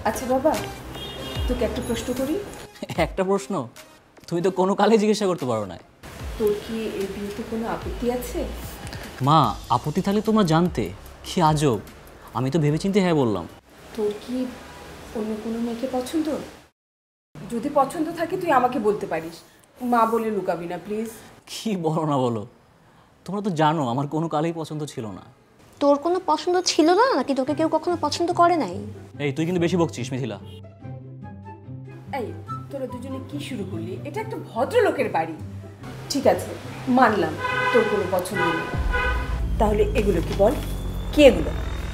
আচ্ছা বাবা, তোকে একটা প্রশ্ন করি। একটা প্রশ্ন? তুমি তো কোনো কালে জিজ্ঞাসা করতে পারো না। তোর কি এই বিয়েতে কোনো আপত্তি আছে? মা, আপত্তি থাকলে তোমরা জানতে। কি আজব, আমি তো ভেবেচিন্তে হ্যাঁ বললাম। তোর কি অন্য কোনো মেয়েকে পছন্দ? যদি পছন্দ থাকে তুই আমাকে বলতে পারিস, মা বলে লুকাবি না প্লিজ। কি বলো না বলো, তোমরা তো জানো আমার কোনো কালেই পছন্দ ছিল না। তোর কোনো পছন্দ ছিল না নাকি তোকে কেউ কখনো পছন্দ করে নাই? এই তুই কিন্তু বেশি বকছিস মিথিলা। এই তোরা দুজনে কি শুরু করলি? এটা একটা ভদ্রলোকের বাড়ি। ঠিক আছে, মানলাম তোর কোনো পছন্দ নেই, তাহলে এগুলো কি বল, কি এগুলো?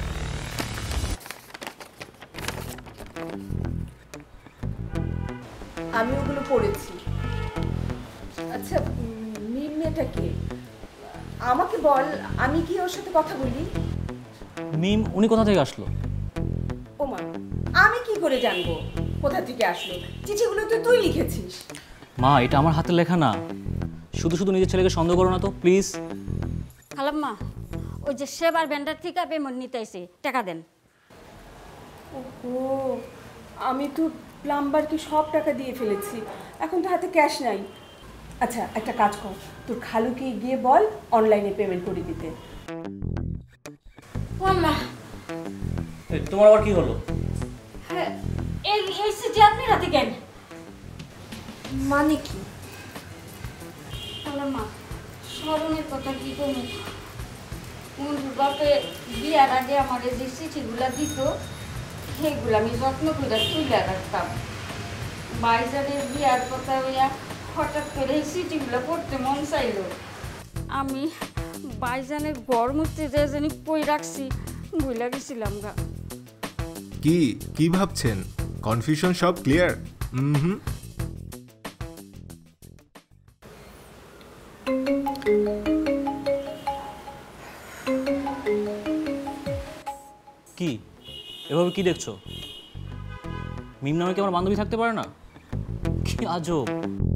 আমি ওগুলো পড়েছি। আচ্ছা, মিম মেয়েটা কে? আমাকে বল, আমি কি ওর সাথে কথা বলি? মিম উনি কোথা থেকে আসলো? ওমা, আমি কি করে জানবো কোথা থেকে আসলো? চিঠিগুলো তো তুই লিখেছিস। মা, এটা আমার হাতের লেখা না। শুধু শুধু নিজের ছেলেকে সন্দেহ করো না তো প্লিজ। খালাম্মা, ওই যে সেবার ব্যান্ডার থেকে পেমেন্ট নিতে এসে টাকা দেন। ও, আমি তো প্লাম্বারকে সব টাকা দিয়ে ফেলেছি, এখন তো হাতে ক্যাশ নাই। আচ্ছা, একটা কাজ কর, তোর খালুকে গিয়ে বল অনলাইনে পেমেন্ট করে দিতে। আম্মা, তোমার আবার কি হলো? হ্যাঁ, এই এই চিঠি আপনি রাতে কেন? মানে কি? খালাম্মা, স্মরণের কথা কি কমু? মঞ্জুর বাপে বিয়ার আগে আমার যে চিঠিগুলা দিত সেগুলো আমি যত্ন করে তুলে রাখতাম। বাইজানের বিয়ার কথা হইয়া হঠাৎ করে এই চিঠিগুলো পড়তে মন চাইল। আমি বাইজানের ঘর মুছতে যে জানি কই রাখছি ভুলে গেছিলাম গা। কি কি ভাবছেন? কনফিউশন সব ক্লিয়ার? হুম। কি এভাবে কি দেখছো? মিম নামে কি আমার বান্ধবী থাকতে পারে না? কি আজব।